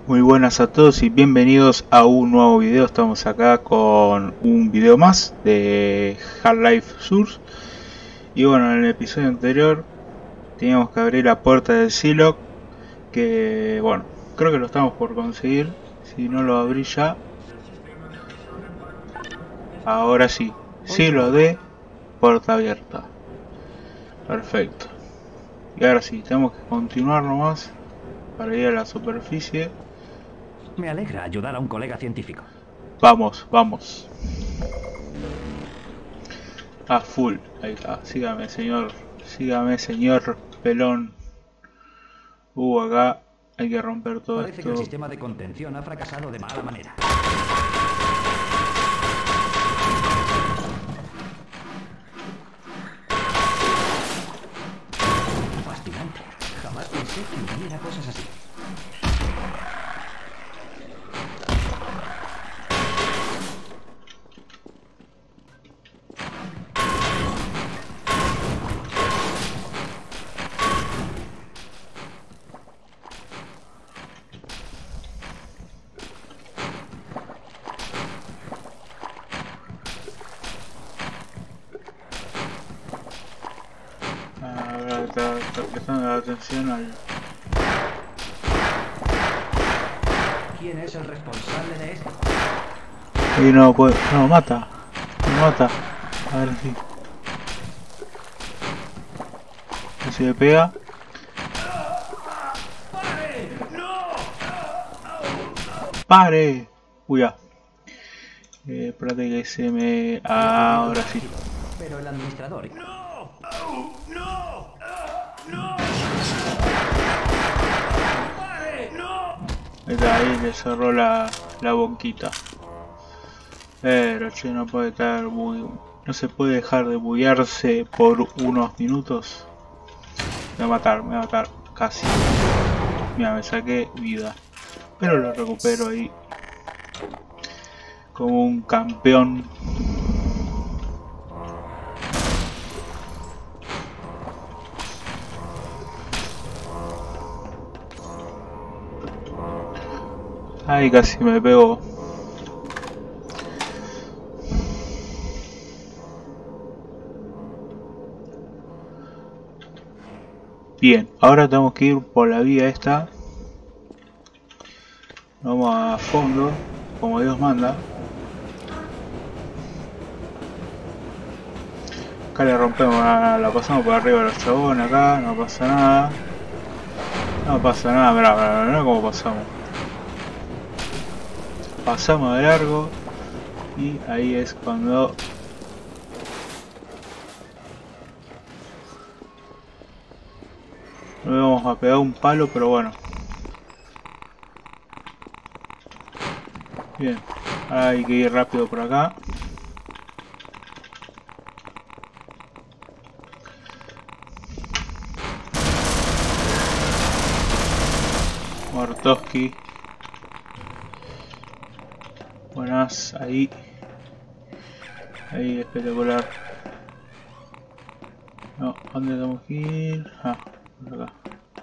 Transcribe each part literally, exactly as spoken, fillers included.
Muy buenas a todos y bienvenidos a un nuevo video. Estamos acá con un video más de Half-Life Source. Y bueno, en el episodio anterior teníamos que abrir la puerta del silo, que bueno, creo que lo estamos por conseguir. Si no lo abrí ya, ahora sí, silo de puerta abierta. Perfecto. Y ahora sí, tenemos que continuar nomás para ir a la superficie. Me alegra ayudar a un colega científico. Vamos, vamos. A full, ahí está. Sígame, señor. Sígame, señor pelón. Uh, acá hay que romper todo Parece esto. que el sistema de contención ha fracasado de mala manera. Fascinante. Jamás pensé que hubiera cosas así. Ahora está, está prestando la atención al... ¿Quién es el responsable de esto? Y no puede... No, mata. No mata. A ver si... A ver si le pega. ¡Pare! Uy, ya. Eh, espérate que se me... Ah, ahora sí. Pero el administrador... Ahí está, ahí le cerró la, la boquita. Pero che, no puede estar muy... No se puede dejar de buguearse por unos minutos. Me va a matar, me va a matar. Casi. Mira, me saqué vida. Pero lo recupero ahí. Como un campeón. Ay, casi me pegó. Bien, ahora tenemos que ir por la vía esta. Vamos a fondo, como Dios manda. Acá le rompemos, la, la pasamos por arriba a los chabones acá, no pasa nada. No pasa nada, mirá, mirá, mirá cómo pasamos. Pasamos de largo y ahí es cuando... Nos vamos a pegar un palo, pero bueno. Bien, ahora hay que ir rápido por acá. Mortoski. Buenas, ahí. Ahí, espectacular. No, ¿dónde tenemos que ir? Ah, por acá.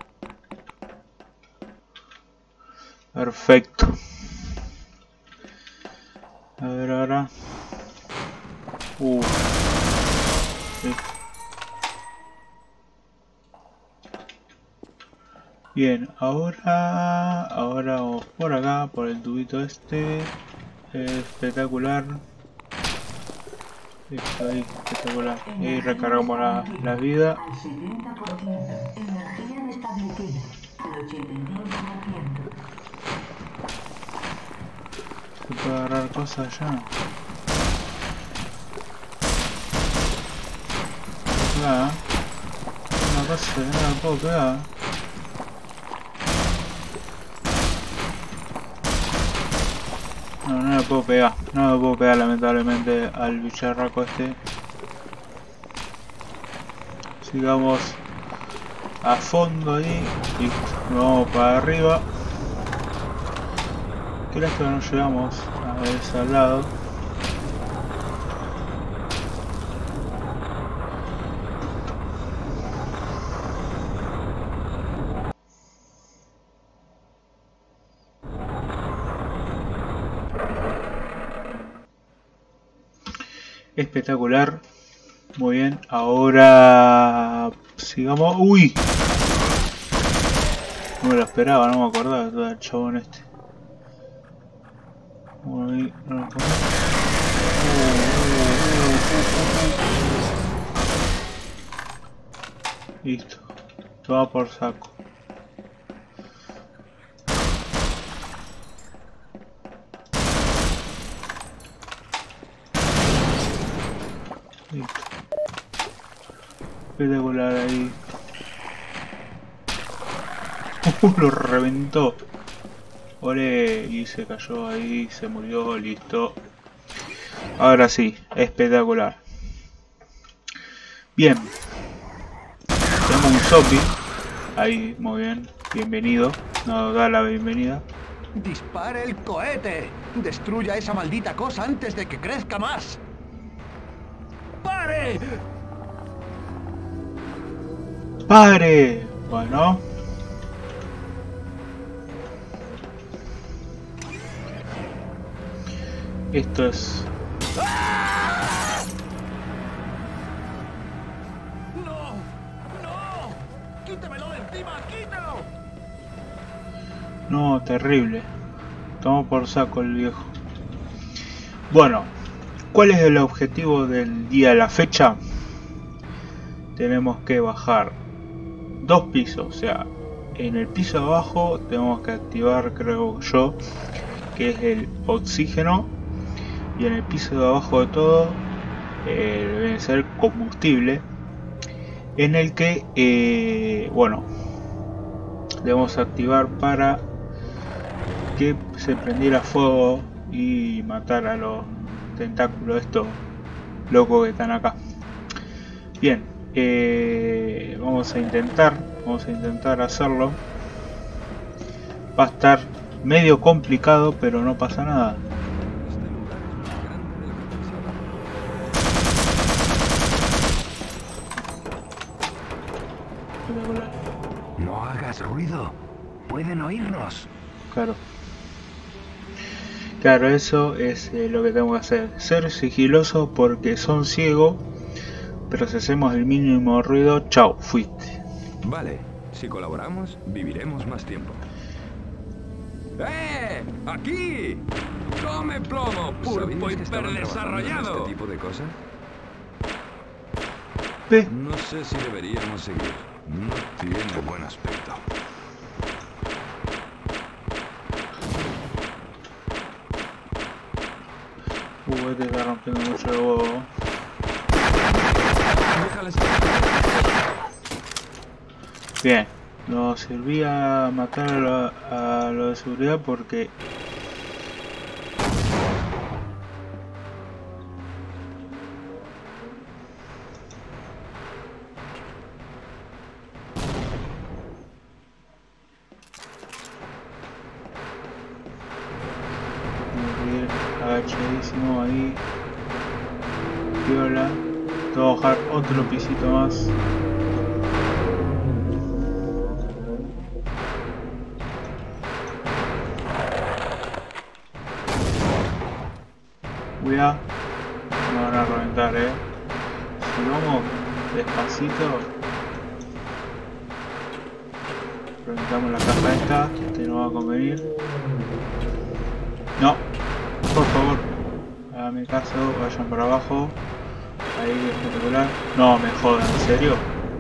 Perfecto. A ver ahora. Uh. Sí. Bien, ahora, ahora vamos por acá, por el tubito este. Espectacular. Listo, ahí, espectacular. Y recargamos la, la vida. Al setenta por ciento. Energía restablecida. Al ochenta y cinco por ciento. Se puede agarrar cosas ya. Nada. Una cosa que no la puedo pegar. No, no le puedo pegar, no le puedo pegar lamentablemente al bicharraco este. Sigamos a fondo ahí, listo, nos vamos para arriba. Qué lástima que no llegamos a ese lado. Espectacular. Muy bien. Ahora sigamos. ¡Uy! No me lo esperaba, no me acordaba todo el chabón este. Uy, no lo pongo. Listo. Todo por saco. Listo. Espectacular ahí. Uh, lo reventó. Ole, y se cayó ahí, se murió, listo. Ahora sí, espectacular. Bien. Tenemos un zombie. Ahí, muy bien. Bienvenido. Nos da la bienvenida. ¡Dispare el cohete! ¡Destruya esa maldita cosa antes de que crezca más! ¡Pare! ¡Pare! Bueno. Esto es... ¡No! ¡No! ¡Quítemelo de encima! ¡Quítalo! No, terrible. Tomó por saco el viejo. Bueno, ¿cuál es el objetivo del día de la fecha? Tenemos que bajar dos pisos, o sea, en el piso de abajo tenemos que activar, creo yo, que es el oxígeno, y en el piso de abajo de todo eh, debe ser combustible, en el que, eh, bueno, debemos activar para que se prendiera fuego y matar a los tentáculos estos locos que están acá. Bien, eh, vamos a intentar vamos a intentar hacerlo. Va a estar medio complicado, pero no pasa nada. No hagas ruido. Pueden oírnos. Claro. Claro, eso es eh, lo que tengo que hacer. Ser sigiloso porque son ciegos. Pero si hacemos el mínimo ruido, chao, fuiste. Vale, si colaboramos, viviremos más tiempo. ¡Eh! ¡Aquí! ¡Come plomo, pulpo hiperdesarrollado! ¿Este tipo de cosas? ¿Ve? No sé si deberíamos seguir. No tiene buen aspecto. Uh, este está rompiendo mucho el huevo. Bien, nos servía matar a lo, a lo de seguridad porque agachadísimo ahí, viola. Te voy a bajar otro pisito más. Cuidado, no van a reventar, eh. Si vamos despacito, reventamos la caja esta, este no va a convenir. No, por favor, hágame caso, vayan para abajo. Ahí, espectacular. No me jodan, ¿en serio?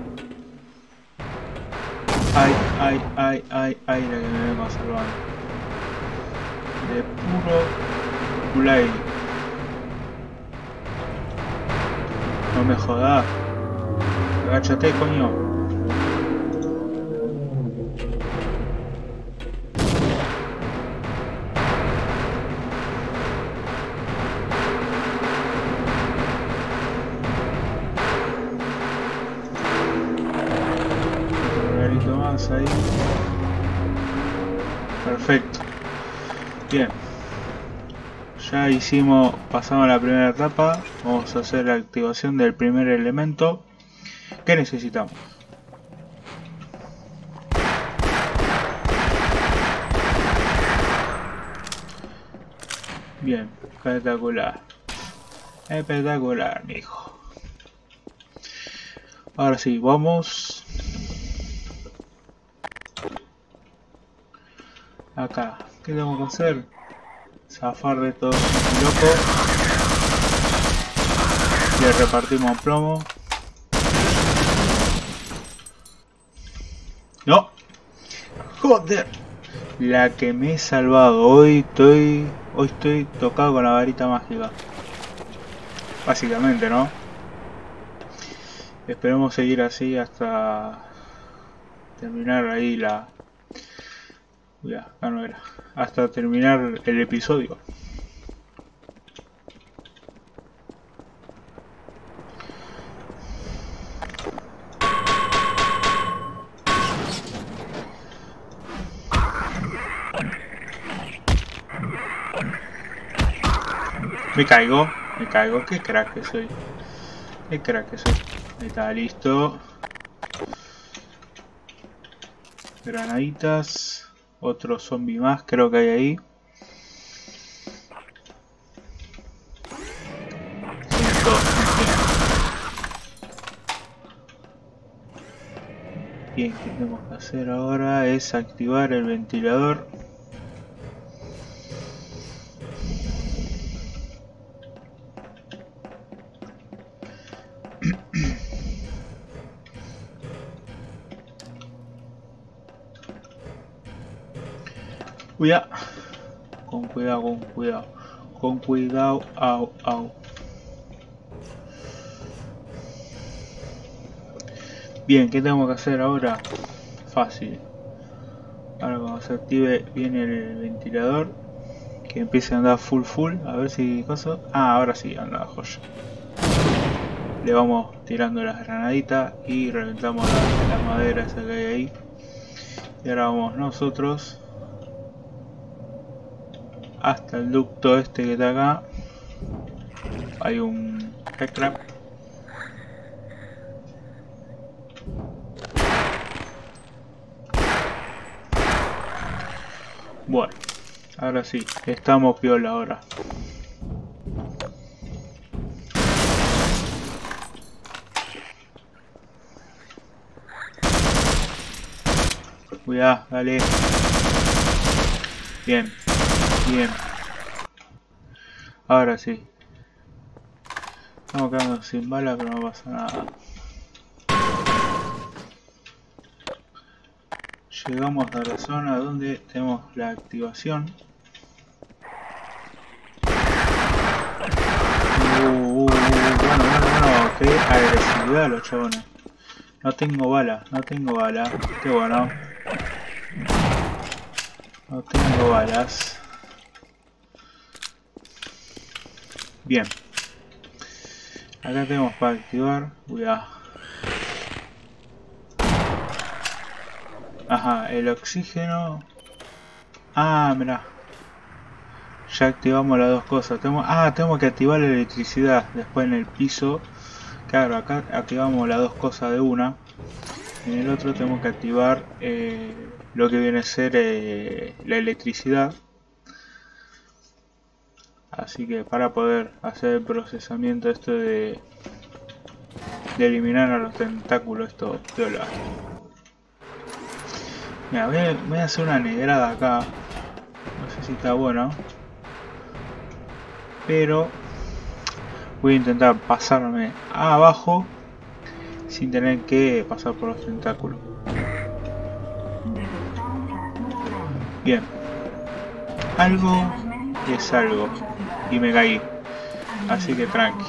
Ay, ay, ay, ay, ay, la que me vengo a salvar. De puro culay. No me jodas. Agáchate, coño. Ahí. Perfecto. Bien. Ya hicimos, pasamos la primera etapa. Vamos a hacer la activación del primer elemento. ¿Qué necesitamos? Bien, espectacular. Espectacular, mijo. Ahora sí, vamos. Acá, ¿qué tengo que hacer? Zafar de todo este loco. Le repartimos plomo. ¡No! ¡Joder! La que me he salvado. Hoy estoy... Hoy estoy tocado con la varita mágica. Básicamente, ¿no? Esperemos seguir así hasta... terminar ahí la... Uy, acá no era. Hasta terminar el episodio. Me caigo, me caigo, qué crack que soy. Qué crack que soy. Ahí está, listo. Granaditas. Otro zombie más, creo que hay ahí. Bien, ¿qué tenemos que hacer ahora? Es activar el ventilador. Cuidado, con cuidado, con cuidado, con cuidado, au, au. Bien, ¿qué tengo que hacer ahora? Fácil. Ahora cuando se active bien el ventilador, que empiece a andar full full, a ver si cosa. Ah, ahora sí, anda joya. Le vamos tirando las granaditas y reventamos la, la madera esa que hay ahí. Y ahora vamos nosotros hasta el ducto este que está acá. Hay un headcrab. Bueno, ahora sí, estamos piola ahora. Cuidado, dale. Bien. Bien. Ahora sí. Estamos quedando sin balas, pero no pasa nada. Llegamos a la zona donde tenemos la activación. Uh, uh, uh, bueno, bueno, bueno, qué agresividad los chabones. No tengo balas, no tengo balas. Qué bueno. No tengo balas. Bien, acá tenemos para activar. Cuidado. Ajá, el oxígeno. Ah, mirá. Ya activamos las dos cosas. Tenemos... Ah, tenemos que activar la electricidad. Después en el piso. Claro, acá activamos las dos cosas de una. En el otro tenemos que activar eh, lo que viene a ser eh, la electricidad. Así que para poder hacer el procesamiento esto de, de eliminar a los tentáculos, esto piola. Mira, voy a, voy a hacer una negrada acá. No sé si está bueno. Pero voy a intentar pasarme abajo sin tener que pasar por los tentáculos. Bien. Algo es algo. Y me caí. Así que tranqui.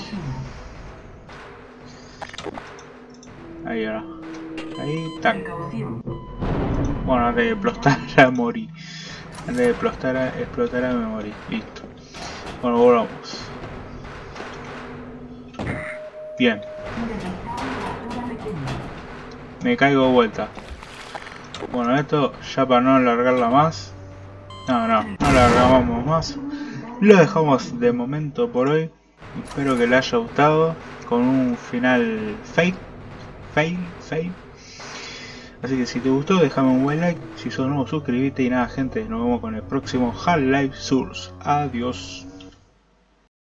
Ahí ahora. Ahí, tac. Bueno, antes de explotar ya morí. Antes de explotar, explotar me morí. Listo. Bueno, volvamos. Bien. Me caigo de vuelta. Bueno, esto ya para no alargarla más. No, no, no alargamos más. Lo dejamos de momento por hoy. Espero que les haya gustado. Con un final fake. Fail, fail. Así que si te gustó, déjame un buen like. Si sos nuevo, suscríbete. Y nada, gente, nos vemos con el próximo Half-Life Source. Adiós.